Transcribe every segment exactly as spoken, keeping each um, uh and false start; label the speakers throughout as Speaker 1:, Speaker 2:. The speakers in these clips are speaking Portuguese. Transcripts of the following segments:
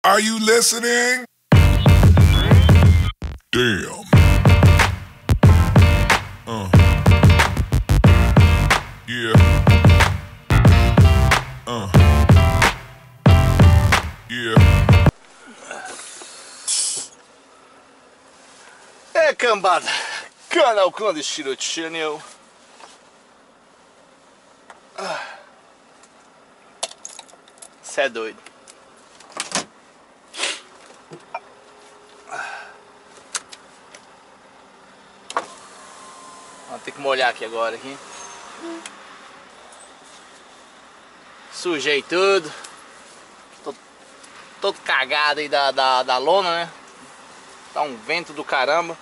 Speaker 1: Are you listening? Damn. Uh. Yeah. Uh. Yeah.
Speaker 2: É, cambada. Canal Clandestino Channel. Cê é doido. Vou ter que molhar aqui agora aqui. Sujei tudo. Tô todo cagado aí da, da, da lona, né? Tá um vento do caramba.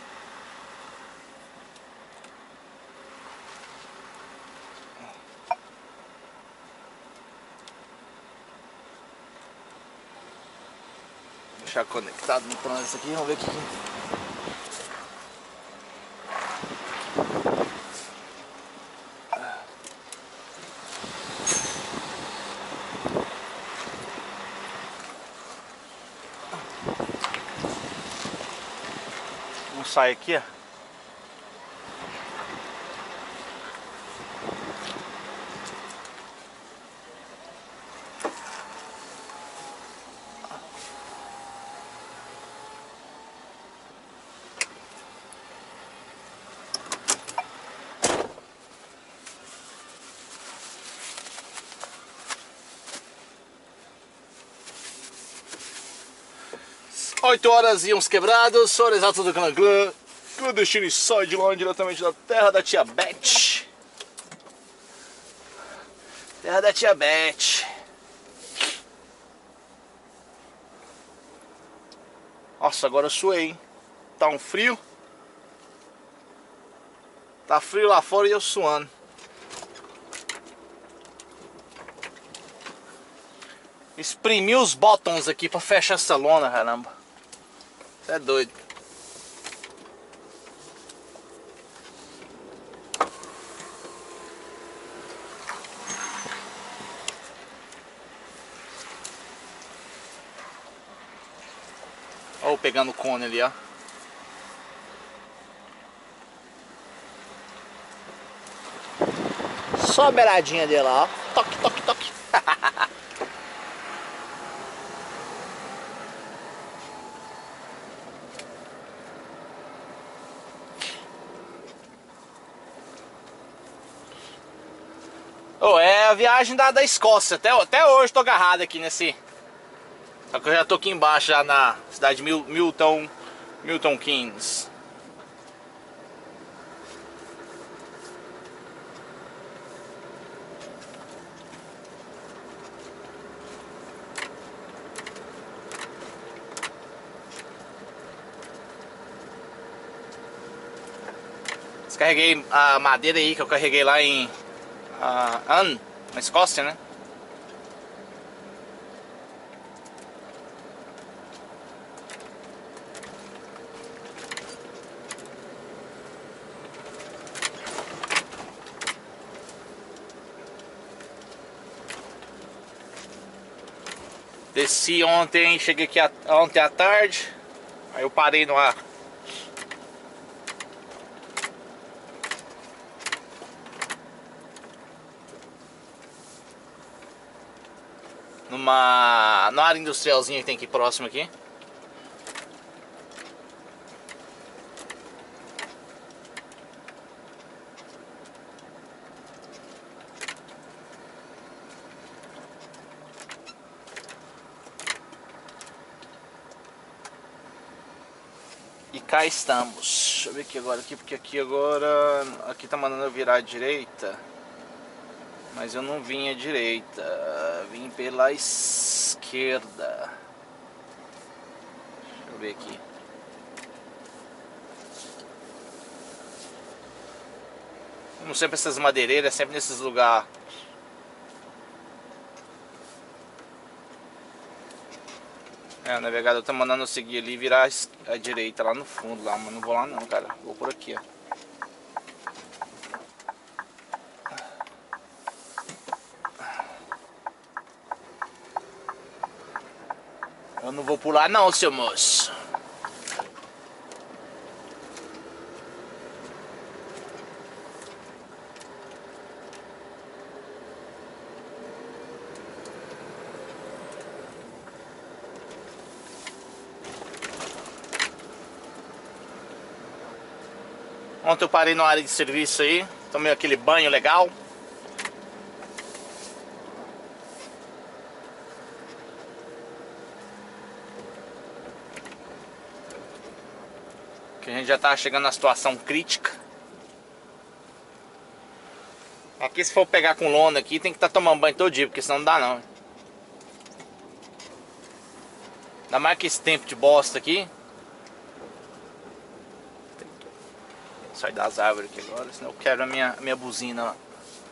Speaker 2: Vou deixar conectado no trânsito aqui, vamos ver o que. Vamos sair aqui, ó. oito horas e uns quebrados, hora exata do Clã Clã. Clandestino e sai de lá diretamente da terra da tia Beth. Terra da tia Beth. Nossa, agora eu suei, hein? Tá um frio. Tá frio lá fora e eu suando. Exprimi os botões aqui pra fechar essa lona, caramba. Você é doido. Ó, pegando o cone ali, ó. Só a beiradinha dele lá, ó. Toque, toque, toque. Oh, é a viagem da, da Escócia. Até, até hoje tô agarrado aqui nesse. Só que eu já tô aqui embaixo, já na cidade de Mil, Milton, Milton Keynes. Descarreguei a madeira aí que eu carreguei lá em uh, Ann, na Escócia, né? Desci ontem, cheguei aqui a, ontem à tarde. Aí eu parei numa numa, numa área industrialzinha que tem aqui próximo aqui. E cá estamos. Deixa eu ver aqui agora aqui, porque aqui agora aqui tá mandando eu virar à direita. Mas eu não vim à direita, vim pela esquerda. Deixa eu ver aqui. Como sempre essas madeireiras, sempre nesses lugares. É, o navegador tá mandando eu seguir ali e virar à direita lá no fundo lá, mas não vou lá não, cara. Vou por aqui, ó. Eu não vou pular não, seu moço. Ontem eu parei na área de serviço aí, tomei aquele banho legal. Que a gente já tá chegando na situação crítica. Aqui se for pegar com lona aqui, tem que estar tá tomando banho todo dia, porque senão não dá não. Ainda mais que esse tempo de bosta aqui. Sai das árvores aqui agora, senão eu quero a minha, a minha buzina lá.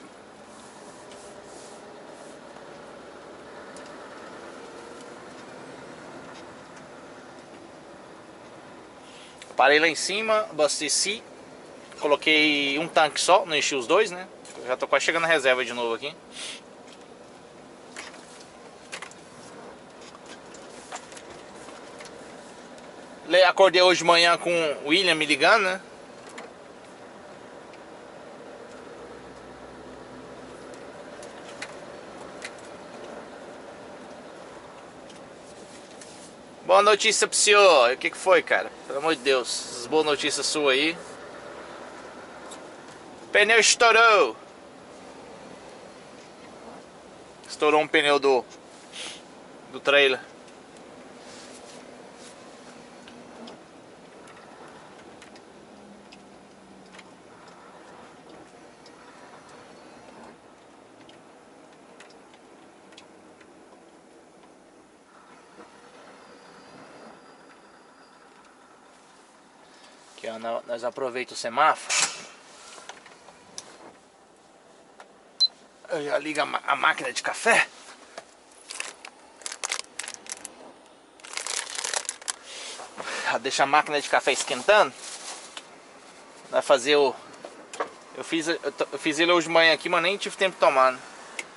Speaker 2: Parei lá em cima, abasteci. Coloquei um tanque só, não enchi os dois, né? Eu já tô quase chegando na reserva de novo aqui. Acordei hoje de manhã com o William me ligando, né? Boa notícia pro senhor. O que que foi, cara? Pelo amor de Deus, essas boas notícias suas aí. Pneu estourou. Estourou um pneu do do trailer. Aqui, ó, nós aproveitamos o semáforo. Eu já ligo a, a máquina de café. Já deixa a máquina de café esquentando. Vai fazer o... Eu fiz, eu, eu fiz ele hoje de manhã aqui, mas nem tive tempo de tomar, né?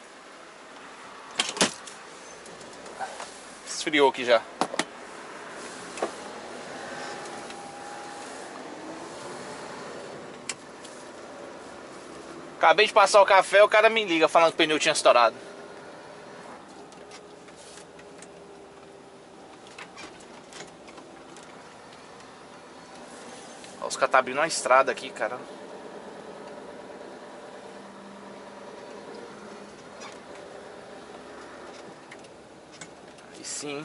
Speaker 2: Esfriou aqui já. Acabei de passar o café, o cara me liga falando que o pneu tinha estourado. Ó, os caras tá abrindo uma estrada aqui, cara. Aí sim.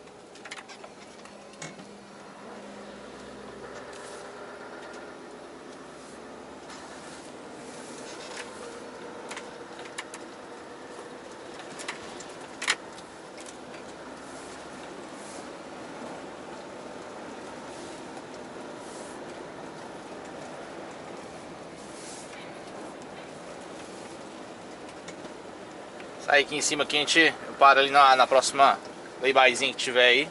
Speaker 2: Aí aqui em cima aqui a gente eu paro ali na, na próxima laybaizinha que tiver aí.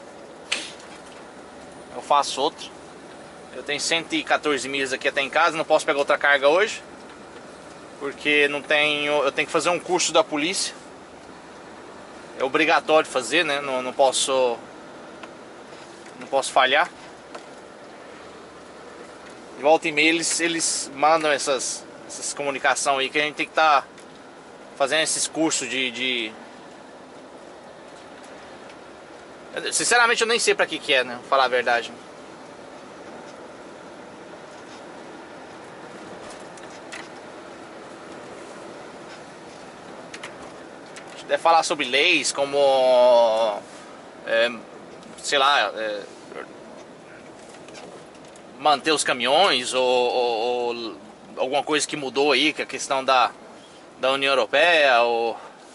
Speaker 2: Eu faço outro. Eu tenho cento e quatorze milhas aqui até em casa, não posso pegar outra carga hoje. Porque não tenho. Eu tenho que fazer um curso da polícia. É obrigatório fazer, né? Não, não posso. Não posso falhar. De volta e meia eles, eles mandam essas, essas comunicações aí que a gente tem que estar. Tá fazendo esses cursos de, de... Sinceramente eu nem sei pra que que é, né? Vou falar a verdade. A gente deve falar sobre leis como... É, sei lá... É, manter os caminhões ou, ou, ou alguma coisa que mudou aí, que é a questão da... da União Europeia ou...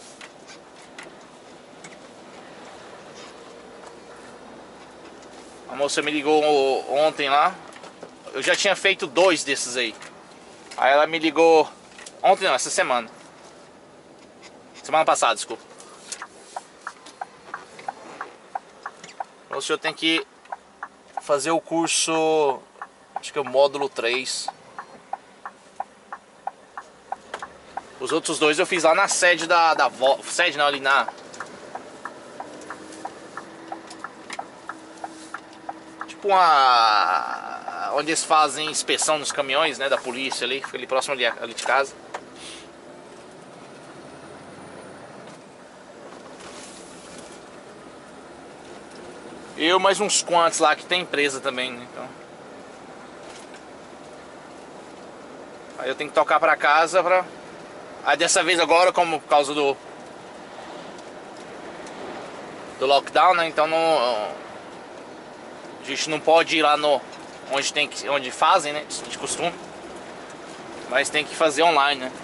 Speaker 2: A moça me ligou ontem lá. Eu já tinha feito dois desses aí. Aí ela me ligou ontem não, essa semana. Semana passada, desculpa. O senhor tem que fazer o curso, acho que é o módulo três. Os outros dois eu fiz lá na sede da, da Volvo. Sede não, ali na... tipo uma... onde eles fazem inspeção nos caminhões, né, da polícia ali, fica ali próximo ali, ali de casa. Eu mais uns quantos lá que tem empresa também, né? Então... Aí eu tenho que tocar pra casa pra... Aí dessa vez agora, como por causa do... Do lockdown, né? Então não... A gente não pode ir lá no... Onde tem que... Onde fazem, né? De costume. Mas tem que fazer online, né?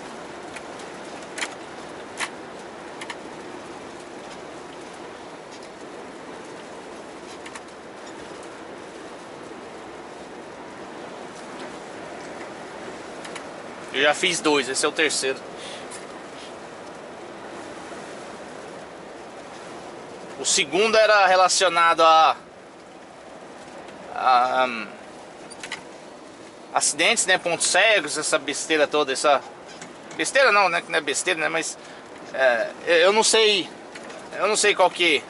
Speaker 2: Eu já fiz dois, esse é o terceiro. O segundo era relacionado a, a um, acidentes, né, pontos cegos, essa besteira toda, essa besteira não, né, que não é besteira, né, mas é, eu não sei, eu não sei qual que,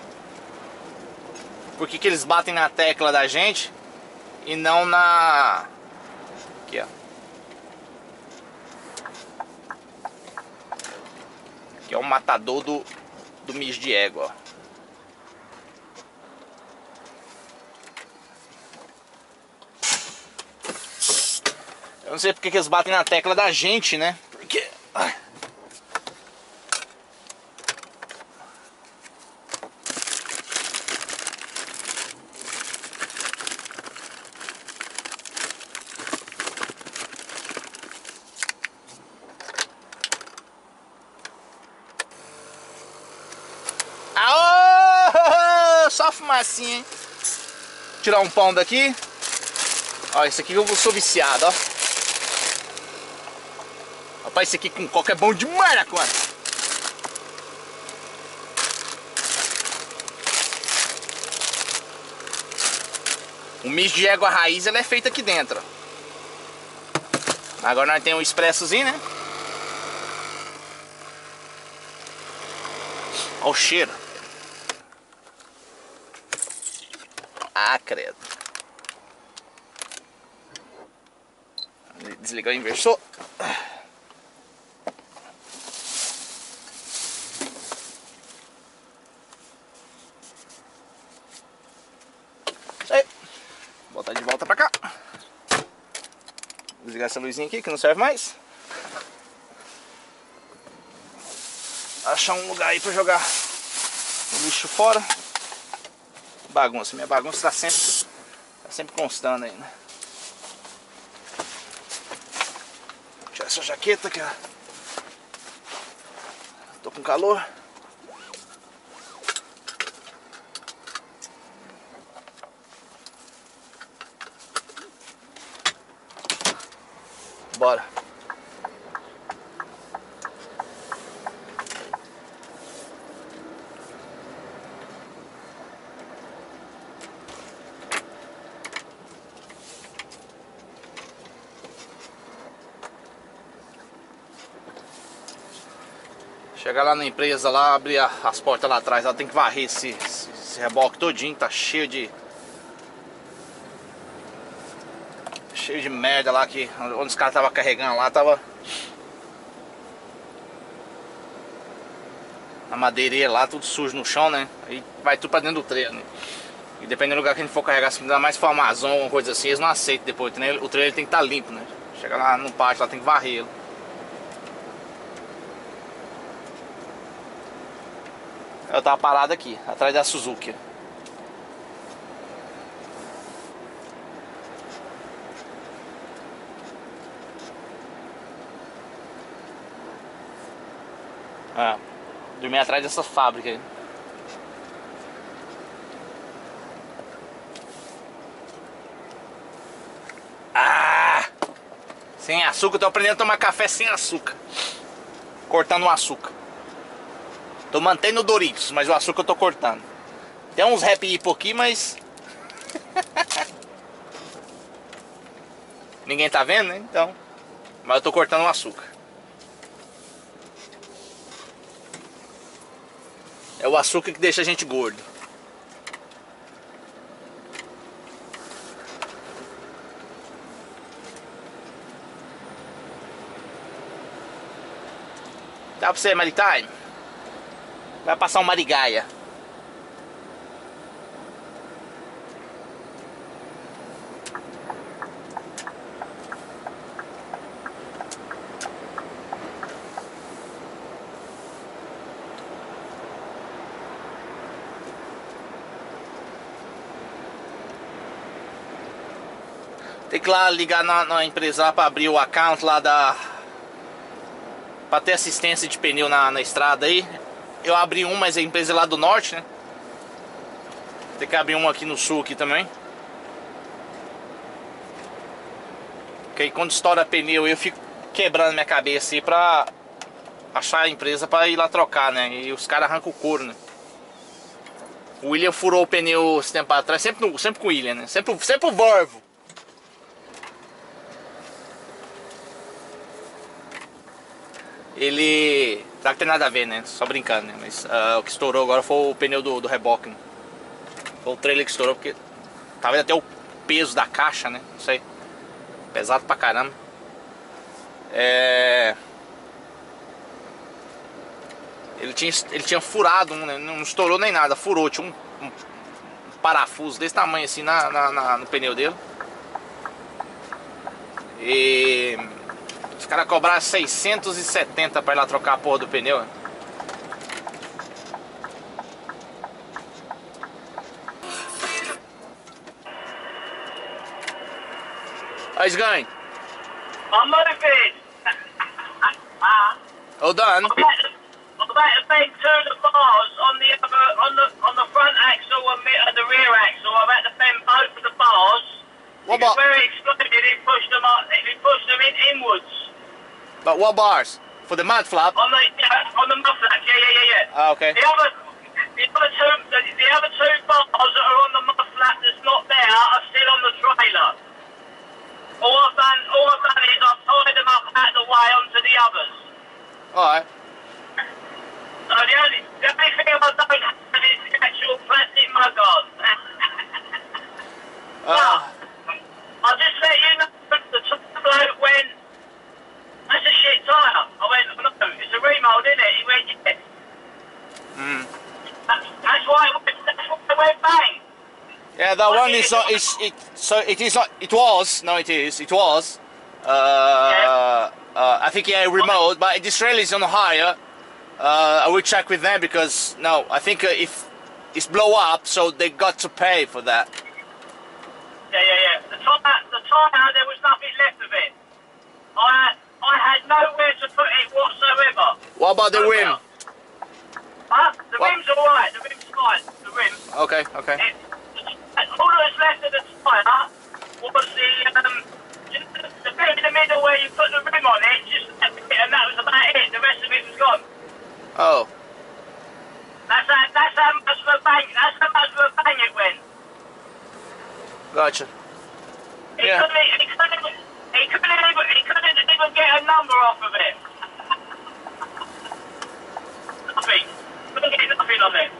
Speaker 2: por que que eles batem na tecla da gente e não na, aqui ó, que é o matador do, do mijo de égua, ó. Eu não sei porque que eles batem na tecla da gente, né? Porque... Ai. Aô! Só fumacinha, hein? Tirar um pão daqui. Ó, esse aqui eu sou viciado, ó. Rapaz, esse aqui com coca é bom demais, né, cara? O mijo de égua raiz, ela é feita aqui dentro. Agora nós temos um expressozinho, né? Olha o cheiro. Ah, credo. Desligar o inversor. Botar de volta pra cá. Desligar essa luzinha aqui que não serve mais. Achar um lugar aí pra jogar o lixo fora. Bagunça, minha bagunça tá sempre, tá sempre constando aí, né? Tirar essa jaqueta que tô com calor. Bora. Chegar lá na empresa lá, abrir a, as portas lá atrás, ela tem que varrer esse, esse, esse reboque todinho, tá cheio de cheio de merda lá, que onde os caras estavam carregando lá, tava a madeireira lá, tudo sujo no chão, né? Aí vai tudo pra dentro do trailer, né? E dependendo do lugar que a gente for carregar, se ainda mais for Amazon, alguma coisa assim, eles não aceitam depois, né? O trailer tem que estar limpo, né? Chega lá no pátio, lá tem que varrer ele. Eu tava parado aqui, atrás da Suzuki. Ah, dormi atrás dessa fábrica aí. Ah! Sem açúcar, eu tô aprendendo a tomar café sem açúcar. Cortando o açúcar. Tô mantendo o Doritos, mas o açúcar eu tô cortando. Tem uns rap hipo aqui, mas... ninguém tá vendo, né? Então... mas eu tô cortando o açúcar. É o açúcar que deixa a gente gordo. Tchau pra você, Maritime. Vai passar um Marigaia. Tem que lá ligar na, na empresa lá pra abrir o account lá da... Pra ter assistência de pneu na, na estrada aí. Eu abri um, mas a empresa é lá do norte, né? Tem que abrir um aqui no sul aqui também. Porque aí quando estoura pneu eu fico quebrando minha cabeça aí pra achar a empresa pra ir lá trocar, né? E os caras arrancam o couro, né? O William furou o pneu esse tempo atrás, sempre, no, sempre com o William, né? Sempre, sempre o Volvo. Ele... Claro que tem nada a ver, né? Só brincando, né? Mas uh, o que estourou agora foi o pneu do, do reboque, né? Foi o trailer que estourou, porque talvez até o peso da caixa, né? Não sei. Pesado pra caramba. É... Ele tinha, ele tinha furado um, né? Não estourou nem nada, furou. Tinha um, um parafuso desse tamanho assim na, na, na, no pneu dele. E... Os caras cobraram seiscentos e setenta pra ir lá trocar a porra do pneu. How's it going?
Speaker 3: I'm moving.
Speaker 2: All done?
Speaker 3: I'm about to, I'm about to bend two of the bars on the other, on the on the front axle and the, and the rear axle. I'm about to bend both of the bars.
Speaker 2: What
Speaker 3: Because
Speaker 2: bar?
Speaker 3: where it exploded, it pushed them up. It pushed them in inwards.
Speaker 2: But what bars? For the mud flap?
Speaker 3: On the yeah, on the muffler. Yeah, yeah, yeah, yeah.
Speaker 2: Ah, okay.
Speaker 3: The other, the other two, the, the other two bars that are on the muffler that's not there are still on the trailer. All I've done, all I've done is I've tied them up out the way onto the others.
Speaker 2: Alright.
Speaker 3: So the only, the only thing I don't have is the actual plastic mug on.
Speaker 2: Uh,
Speaker 3: I'll just let you know the top bloke went, that's a shit tyre. I went, no, it's a remold, isn't it? He went, yeah.
Speaker 2: mm.
Speaker 3: That's, that's why it went, that's why it went bang.
Speaker 2: Yeah, that one is not. Is it? So it is not. It was. No, it is. It was. Uh, uh, I think yeah, remote, but this rail is on higher. Uh, I will check with them because no, I think uh, if it's blow up, so they got to pay for that.
Speaker 3: Yeah, yeah, yeah. The tyre, the tyre, there was nothing left of it. I, I had nowhere to put it whatsoever.
Speaker 2: What about the
Speaker 3: Nowhere.
Speaker 2: rim?
Speaker 3: Huh? The
Speaker 2: What?
Speaker 3: rim's alright. The rim's fine. The rim.
Speaker 2: Okay, okay.
Speaker 3: It, all that was left of the tyre was the, um, just the, the bit in the middle where you put the rim on it, just that bit, and that was about it. The rest of it was gone.
Speaker 2: Oh,
Speaker 3: That's how, that's how much of a bang, that's how much of a bang it went.
Speaker 2: gotcha.
Speaker 3: He
Speaker 2: Yeah.
Speaker 3: couldn't, he couldn't, he couldn't even, he couldn't even get a number off of it. Nothing. Couldn't get nothing on it.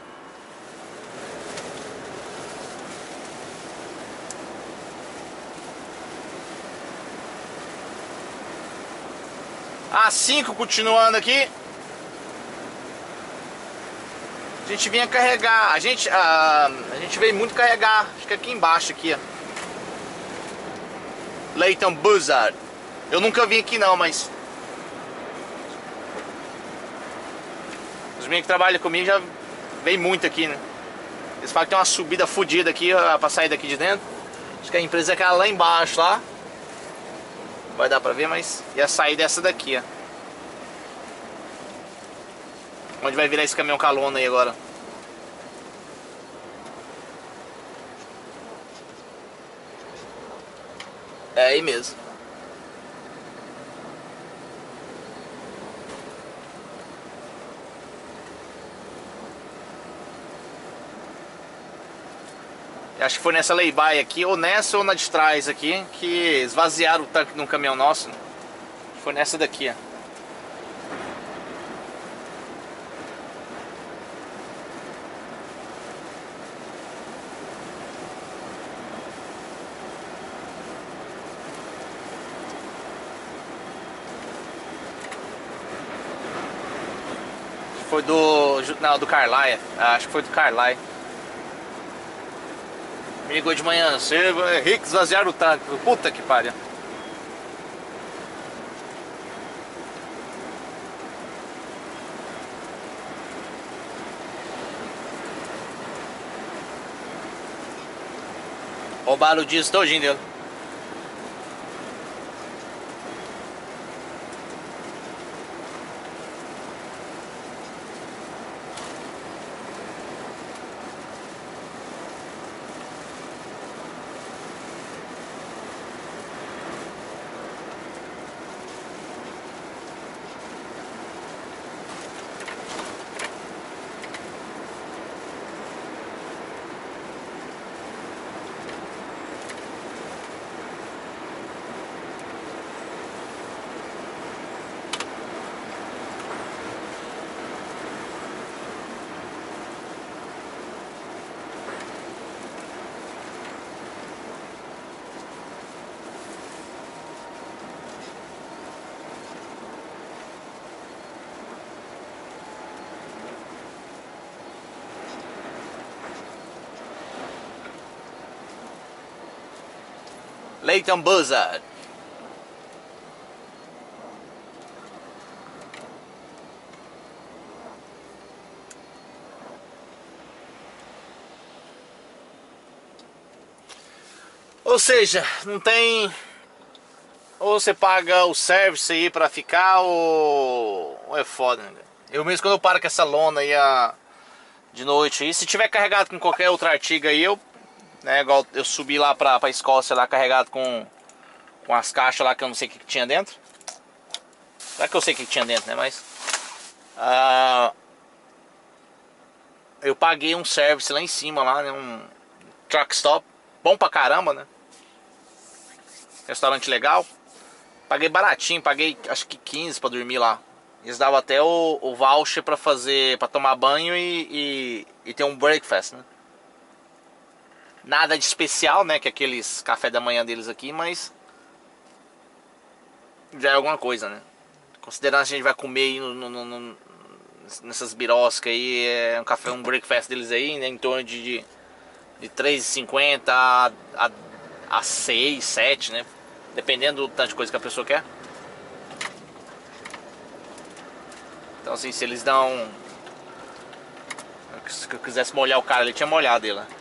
Speaker 2: A cinco continuando aqui. A gente vinha carregar. A gente, a, a gente veio muito carregar. Acho que aqui embaixo aqui, ó. Leighton Buzzard. Eu nunca vim aqui não, mas os meninos que trabalham comigo já vem muito aqui, né? Eles falam que tem uma subida fodida aqui ó, pra sair daqui de dentro. Acho que a empresa é aquela lá embaixo lá. Vai dar pra ver, mas ia sair dessa daqui, ó. Onde vai virar esse caminhão calona aí agora? É aí mesmo. Acho que foi nessa lay-by aqui, ou nessa ou na de trás aqui, que esvaziaram o tanque de um caminhão nosso. Foi nessa daqui, ó. Foi do... Não, do Carlyle. Acho que foi do Carlyle. Me ligou de manhã cedo, é rico, esvaziar o tanque. Puta que pariu. Roubaram o diesel todinho dele. Leighton Buzzard. Ou seja, não tem... Ou você paga o service aí pra ficar, ou, ou é foda, né? Eu mesmo quando eu paro com essa lona aí a... de noite aí, se tiver carregado com qualquer outro artigo aí, eu... Né, igual eu subi lá pra, pra Escócia lá carregado com... Com as caixas lá que eu não sei o que, que tinha dentro. Será que eu sei o que, que tinha dentro, né? Mas... Uh, eu paguei um service lá em cima, lá, né? Um truck stop. Bom pra caramba, né? Restaurante legal. Paguei baratinho, paguei acho que quinze pra dormir lá. Eles davam até o, o voucher pra fazer, pra tomar banho e, e, e ter um breakfast, né? Nada de especial, né? Que é aqueles café da manhã deles aqui, mas... já é alguma coisa, né? Considerando que a gente vai comer aí no, no, no, nessas biroscas aí, é um café, um breakfast deles aí, né? Em torno de, de, de três e cinquenta a, a, a seis, sete, né? Dependendo do tanto de coisa que a pessoa quer. Então assim, se eles dão... Se eu quisesse molhar o cara, ele tinha molhado ele, né?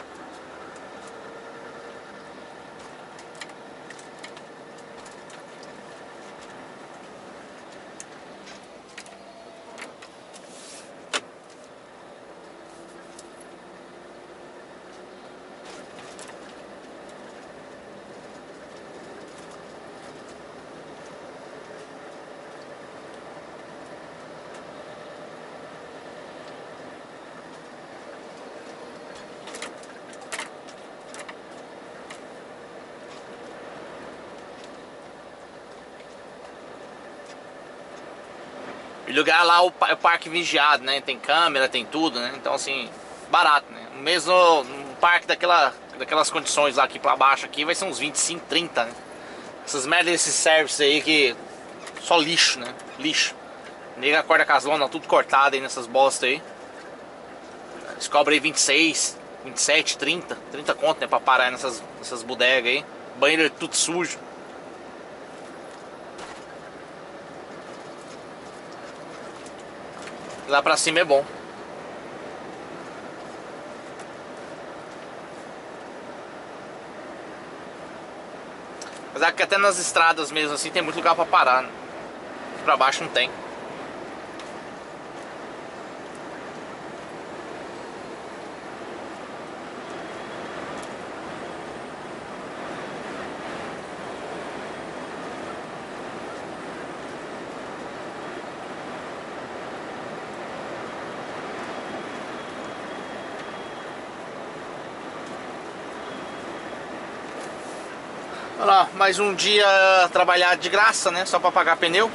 Speaker 2: E lugar lá o parque vigiado, né? Tem câmera, tem tudo, né? Então assim, barato, né? Mesmo um parque daquela, daquelas condições lá aqui pra baixo aqui vai ser uns vinte e cinco, trinta, né? Essas merdas desses serviços aí que... só lixo, né? Lixo. Nega acorda com as lonas tudo cortado aí nessas bostas aí. Eles cobram aí vinte e seis, vinte e sete, trinta, trinta conto, né? Pra parar nessas, nessas bodegas aí. Banheiro tudo sujo. Lá pra cima é bom. Apesar que até nas estradas mesmo assim tem muito lugar pra parar, né? Pra baixo não tem. Olha lá, mais um dia trabalhar de graça, né? Só pra pagar pneu.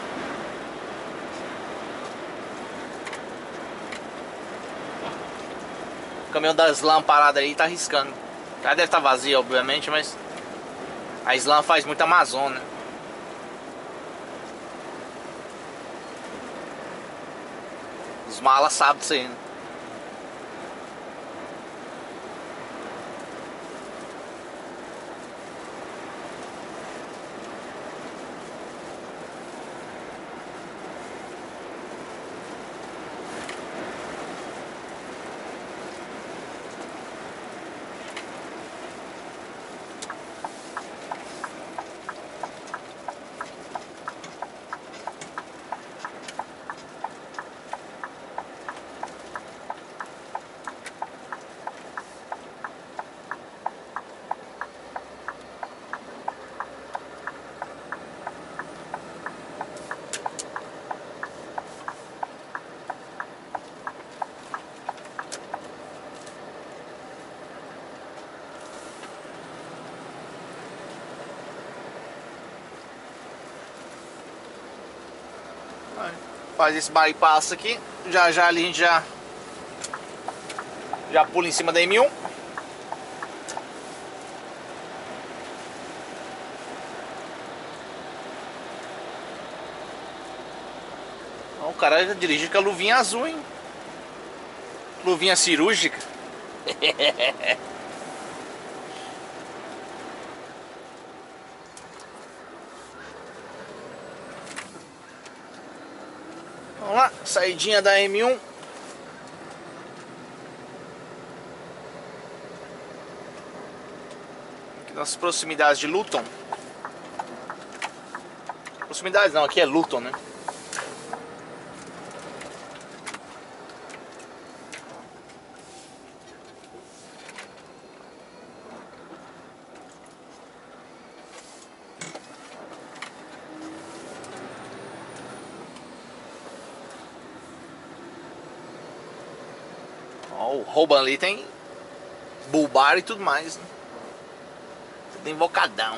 Speaker 2: O caminhão da Slam parado aí tá arriscando. Já deve estar vazio, obviamente, mas a Slam faz muita Amazônia. Os malas sabem disso aí, né? Faz esse bypass aqui, já já ali a gente já já pula em cima da M um. Ó, o cara já dirige com a luvinha azul, hein? Luvinha cirúrgica. Vamos lá, saidinha da M um. Aqui nas proximidades de Luton. Proximidades não, aqui é Luton, né? Ó, o Roban ali tem Bull Bar e tudo mais, né? Tudo invocadão.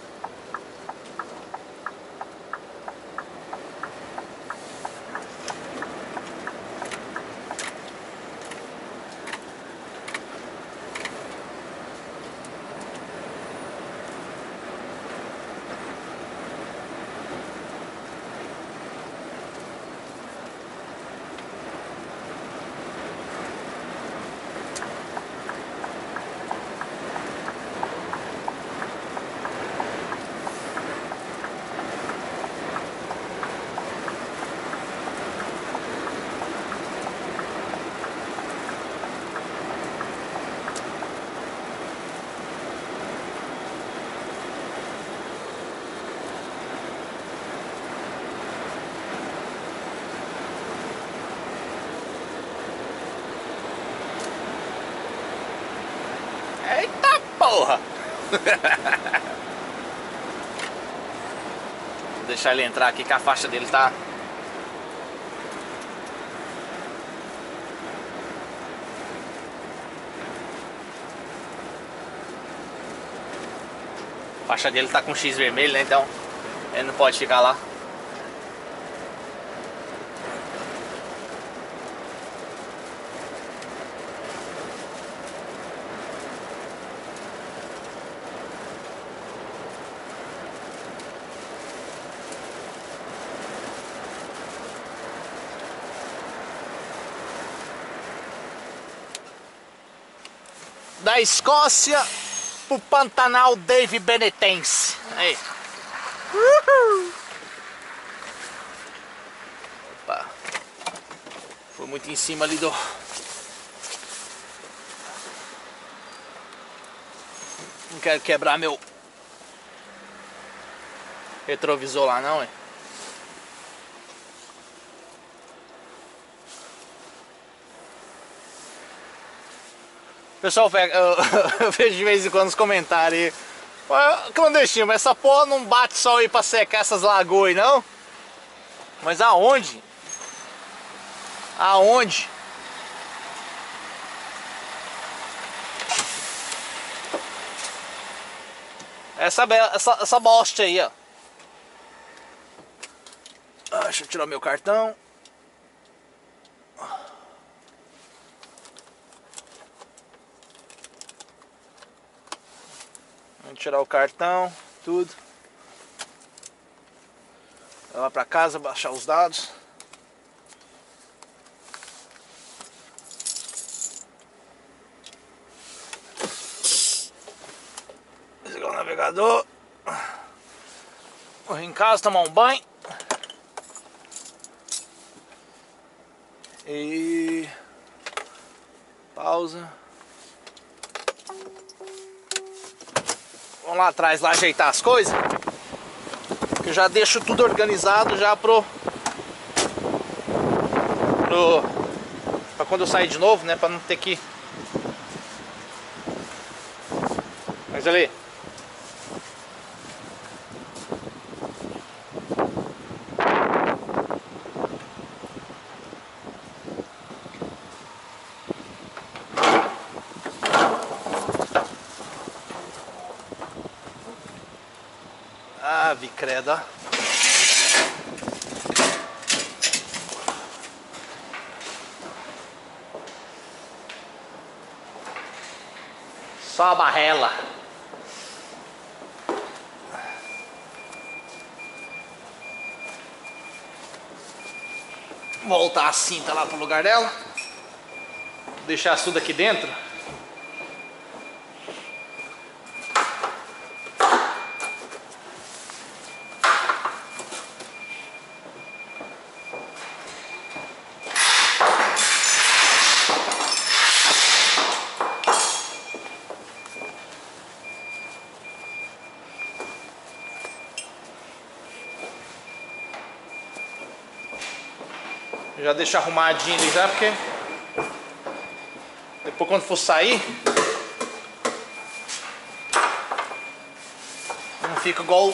Speaker 2: Eita porra! Vou deixar ele entrar aqui que a faixa dele tá... A faixa dele tá com X vermelho, né? Então ele não pode ficar lá. Da Escócia pro Pantanal Dave Benetense. Aí. Uhul. Opa. Foi muito em cima ali do... Não quero quebrar meu retrovisor lá não, hein? Pessoal, eu, eu vejo de vez em quando nos comentários aí, clandestino, mas essa porra não bate só aí pra secar essas lagoas aí, não? Mas aonde? Aonde? Essa, essa, essa bosta aí, ó. Ah, deixa eu tirar meu cartão. Vamos tirar o cartão, tudo. Vai lá pra casa, baixar os dados. navegador. Vou em casa tomar um banho. E... pausa. Vamos lá atrás lá ajeitar as coisas. Eu já deixo tudo organizado já pro... pro... pra quando eu sair de novo, né? Pra não ter que... Mas ali. Ave credo, ó. Só a barrela. Voltar a cinta lá pro lugar dela. Deixar tudo aqui dentro. Já deixa arrumadinho ali já, porque depois quando for sair não fica igual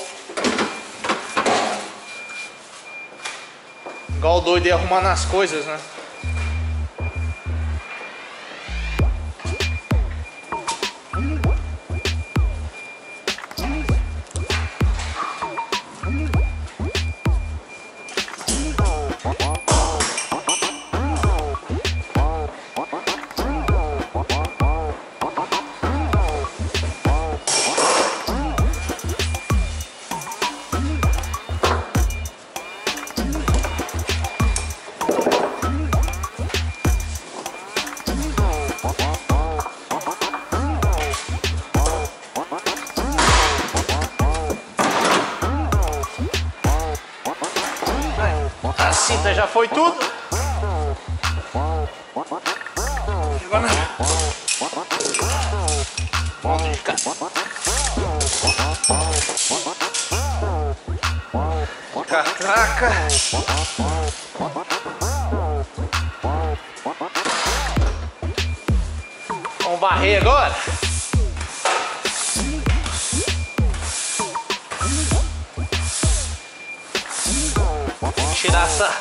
Speaker 2: igual doido e arrumando as coisas, né? A cinta já foi tudo. Agora ponto de cá. Catraca. Vamos varrer agora. Tirar essa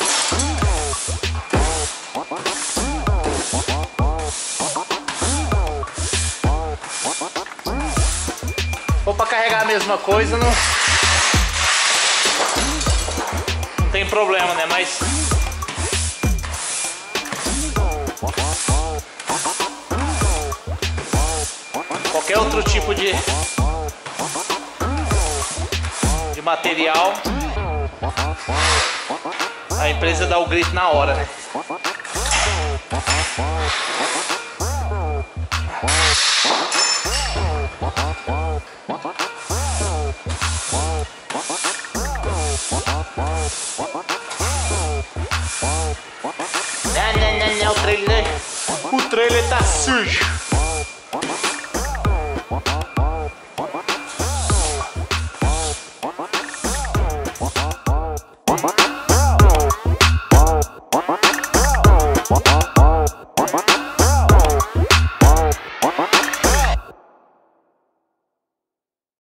Speaker 2: ou para carregar a mesma coisa não não tem problema, né? Mas qualquer outro tipo de de material, a empresa dá o grito na hora, né? Não, não, não, não, o trailer, o trailer tá sujo.